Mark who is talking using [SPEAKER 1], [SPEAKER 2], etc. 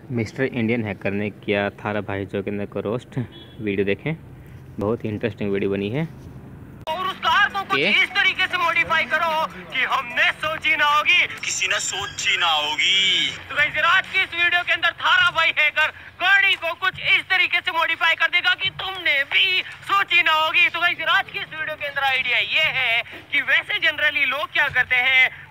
[SPEAKER 1] Mister Indian hacker ने किया थारा भाईजों के अंदर को रोस्ट। वीडियो देखें, बहुत ही इंटरेस्टिंग वीडियो बनी है।
[SPEAKER 2] और उस कार को कुछ इस तरीके से मॉडिफाई करो कि हमने सोची ना होगी,
[SPEAKER 3] किसी ने सोची ना होगी।
[SPEAKER 2] तो गाइस आज की इस वीडियो के अंदर थारा भाई हैकर गाड़ी को कुछ इस तरीके से मॉडिफाई कर देगा कि तुमने भी सोची ना होगी। तो गाइस आज की इस वीडियो के अंदर आइडिया ये है कि वैसे जनरली लोग क्या करते हैं,